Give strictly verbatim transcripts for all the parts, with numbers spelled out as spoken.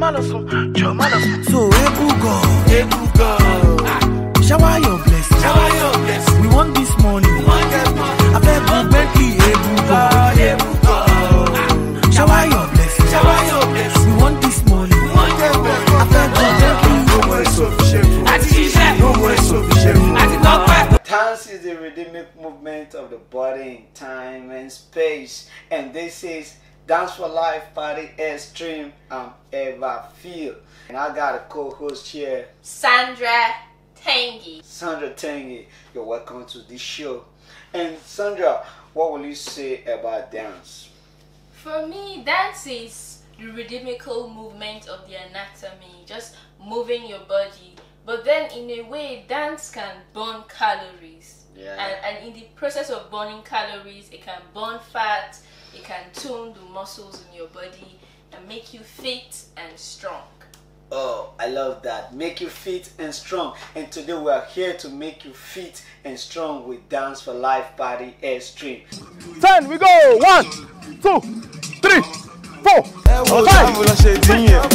So Ebugo, Ebugo, shower your blessing, shower your blessing. We want this money, we want that money. I beg you, Bentley, Ebugo, Ebugo, shower your blessing, shower your blessing. We want this money, we want that money. I beg you, Bentley, no more sufficient, no more sufficient. Dance is the rhythmic movement of the body in time and space, and this is Dance for Life Party Extreme. I'm Eva Feel, and I got a co-host here, Sandra Tangi. Sandra Tangi, you're welcome to this show. And Sandra, what will you say about dance? For me, dance is the rhythmical movement of the anatomy, just moving your body. But then in a way, dance can burn calories. Yeah. And, and in the process of burning calories, it can burn fat, it can tone the muscles in your body and make you fit and strong. Oh, I love that. Make you fit and strong. And today we are here to make you fit and strong with Dance for Life Party Extreme. Ten, we go. One, two, three, four, five, six, seven, eight,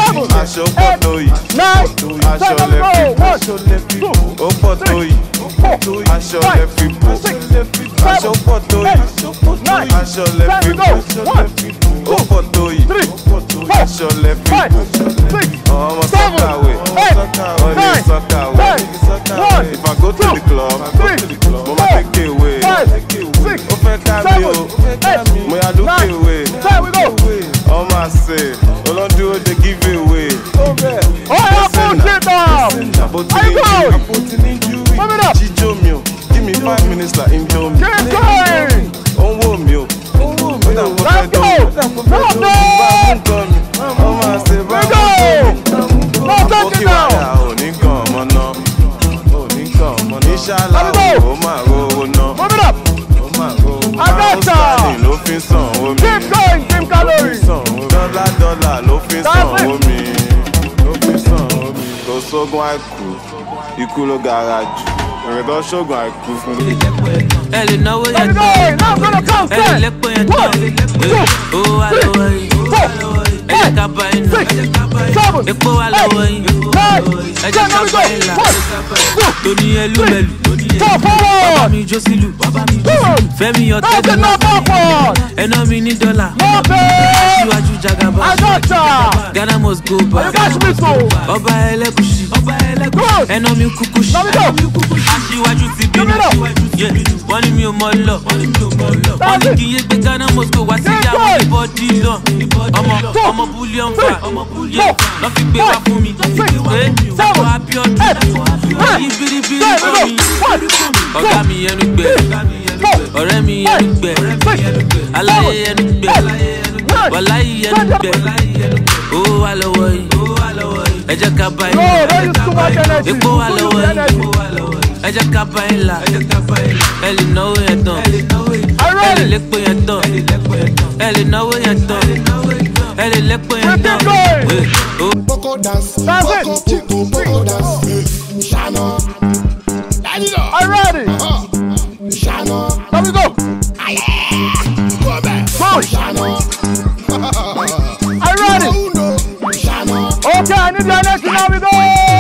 nine, ten, let's go. One, two, three, four, five, six, seven, eight, nine, ten, we go. One, two, three, four, five, six, seven, eight, nine, ten, if I go to the club, I go to the club, Mama take away, five, six, seven, eight, nine, ten, we go. Oh my say, don't do it, they give it away. Oh, I put it up. I go. Move it up. Give me five minutes like in Joe. Keep going. Oh, whoa, me. Let's go. Come on. Oh my say, we go. No talking now. Oh, Nikom, oh no. Oh, Nikom, oh inshallah. Oh my go, no. Move it up. Oh my go. I got you. No fin song, oh me. Keep going, keep calories. Dollar, dollar, no fin song, oh me. No fin song, oh me. Go so go I cool. You cool garage. We don't show go I cool from the. Let me go. Now I'm gonna count ten. One, two, three, four, five, six, seven, eight, nine, ten. Let me go. One, two, three, four, forward. Femi your now get no backward. And I mean dollar. Okay. I got ya. Ghana must go You back. guys me too. Oba elekushi. Good. And I mean kukushi. Let me go. Aṣíwájú ti Give it up. Yeah, wọ́n ní mi ò mọ̀ lọ. Wọ́n ní kí n yé gbé Ghana must go wá sí ìyàwó ìbọ̀dí lọ. Ọmọ ọmọ bullion fa. Yeah, lọ́ fi gbé wá fún mi. Ọkọ̀ Abiodun. Wọ́n yí biribiri fún mi. Ọ̀gá mi ẹnu gbẹ. Ọ̀rẹ́ mi ẹnu gbẹ. Aláyé ẹnu gbẹ. Wàláyé ẹnu gbẹ. Owó wà lọ́wọ́ yìí. Ẹ jẹ́ ká bá yín. Epo wà lọ́wọ́ yìí. Ẹ jẹ́ ká bá yín là. Ẹ lè náwó yẹn tán. Ẹ lè lépo yẹn tán. Ẹ lè náwó yẹn tán. Ẹ lè lépo yẹn tán. Boko dance, Boko chico, Boko dance. Shano, I'm ready. Shano, Let me go. go back. Go. Shano, I'm ready. Shano, Okay, I need your next. Now we go.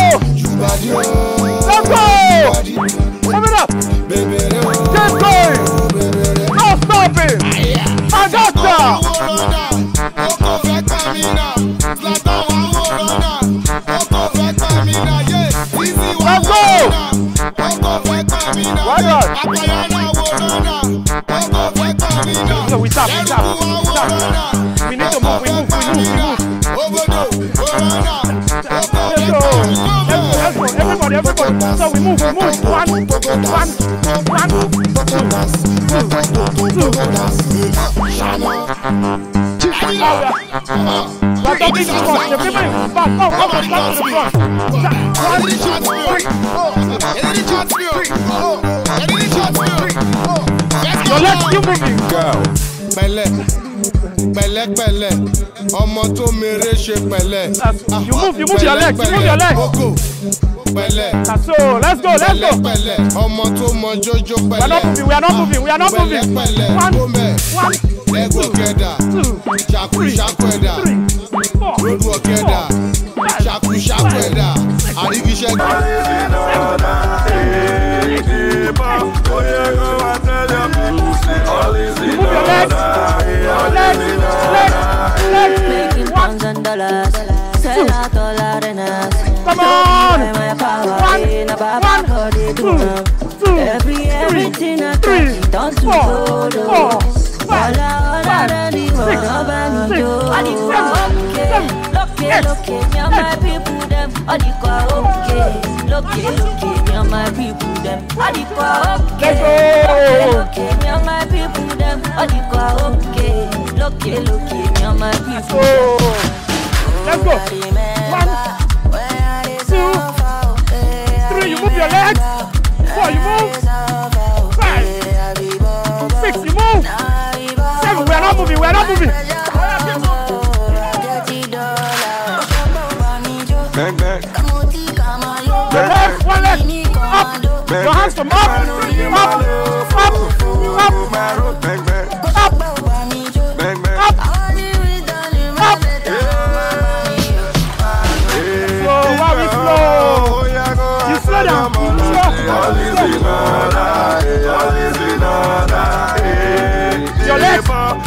Let's go. Move it up. Keep going. No stopping. I got ya. Boko fẹ́ kàn mí náà, Zlatan wà wò lọ́nà. Boko fẹ́ kàn mí náà, yeah. Easy wà Let's wò go. lọ́nà. Boko fẹ́ kàn mí náà, Why not? Apẹ̀yẹ náà wò lọ́nà. Boko fẹ́ kàn mí náà. So we stop, we stop, Ẹrù wà we wò stop. lọ́nà. We need to move, we move, we move, we move. Obodo, Corona. Boko Let's fẹ́ go. kàn mí náà. Let's go. Everybody, everybody. So we move, we move. One, one, one. Boko dance, Boko dance. Shano, We're talking to the front. The people in the back. Oh, oh, back to the front. One, two, three. So let's keep moving. Pẹ̀lẹ́, pẹ̀lẹ́ pẹ̀lẹ́, ọmọ tó mèrè ṣe pẹ̀lẹ́. You move, you move your legs, you move your legs. Oko, pẹ̀lẹ́. So let's go, let's Pẹ̀lẹ́ go. pẹ̀lẹ́, ọmọ tó mọ jójó We are not pẹ̀lẹ́. moving, we are not moving, we are not Pẹ̀lẹ́ moving. pẹ̀lẹ́, One, gómẹ̀, one, lẹ́gbọ̀n kẹ́dà, two, ṣàkú three, ṣàkú ẹ̀dà, three, four, lódù ọ̀kẹ́dà. check. Making pounds and dollars. Sell out all arenas. Come on! One, one, two, every everything I touch, it turns to gold. All I, all I really want, nobody knows. Okay, okay, okay, me and my people them. All the car okay, okay, okay, me and my people them. All the car okay, okay, okay, me and my people them. All the car okay, okay, okay, me and my people. Let's go. One, two, three. You move your legs. Four, you move. Five, six, you move. Seven, we are not moving. We are not moving. Bang, bang. Your legs, one leg. Up. Your hands from up. Up. Up. Up. Bang, bang. Up. Bang, bang. Up. Up. Slow, while we slow. You slow down. Slow. Your legs.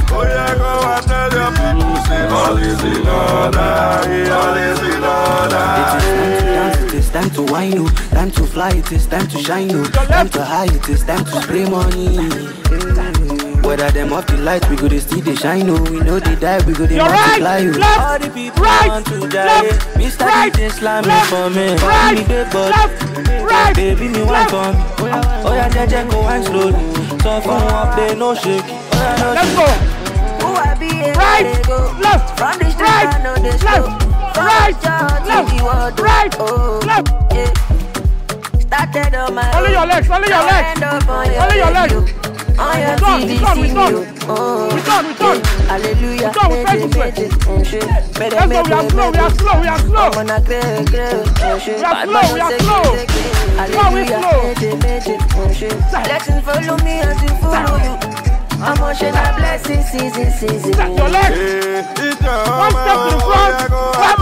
It is time to wine you, time to fly, it is time to shine you, time to high, it is time to spray money. Whether them off the light, we go to see the shine, oh, we know they die, we go to multiply you. All the people want to die, Mister Right, slamming for me, right, left, right, baby, me want for me. Oh yeah, Jaja, go and slowly, so for up there, no shake. Let's go. Right, left, right, left, right, left, right, left. Started on my only your legs, only your legs, only your legs. We done, we done, we done. We done, we done. Hallelujah. We done, we face to face. Let's go, we are slow, we are slow, we are slow. We are slow, we are slow. Now we slow. Blessings follow me as you follow you. Emotional blessings, season, season. Step your legs. One step to the front. Step.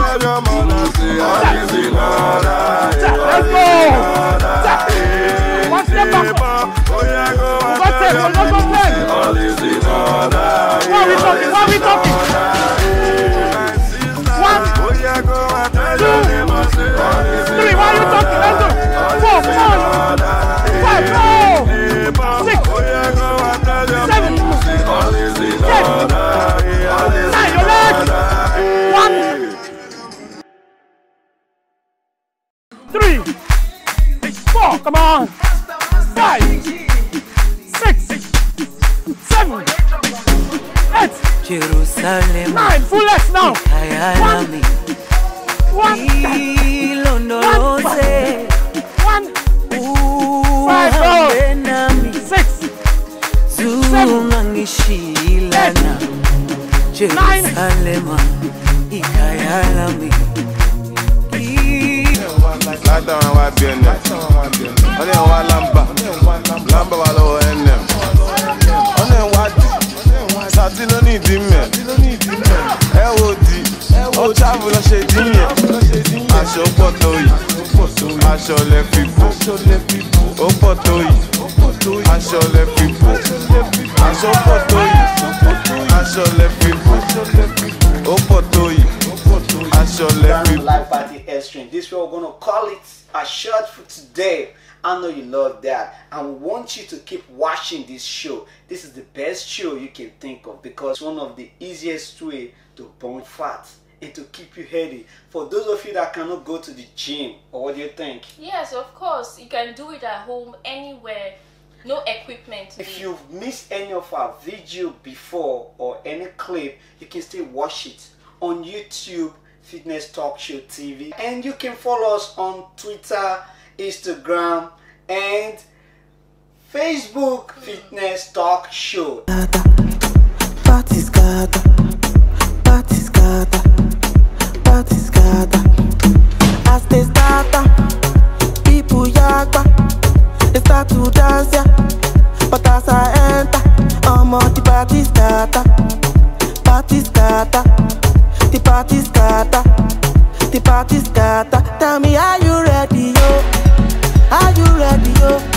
Step. Let's go. Step. One step back. One step, one step, one step. What are we talking? What are we talking? One, two, three. Why are you talking? Let's go. Four, four, five, four, six, seven, eight, nine. Your legs. One, three, four. Come on. Five, six, seven, eight, Jerusalem, nine. Full legs now. One, one, one, five, four, six, seven, eight, nine. Light on my business. Only one lamba. Lamba walo enem. Only what? Sati no need him. E wo di. O travel lo se di yen. Aṣọ poto yi. Aṣọ le pipo. O poto yi. Aṣọ le pipo. Aṣọ poto yi. Aṣọ le pipo. O poto yi. Live Party Extreme. This is what we're gonna call it a shot for today. I know you love that, and we want you to keep watching this show. This is the best show you can think of because it's one of the easiest way to burn fat and to keep you healthy. For those of you that cannot go to the gym, or what do you think? Yes, of course. You can do it at home, anywhere. No equipment. If you've missed any of our video before or any clip, you can still watch it on YouTube, Fitness Talk Show T V, and you can follow us on Twitter, Instagram, and Facebook, Fitness Talk Show. Party's got party's got party's got as they start, people yagba, they start to dance, yeah. But as I enter, I'm on the party starter, party starter. The party scatter, the party scatter. Tell me, are you ready, yo? Are you ready, yo?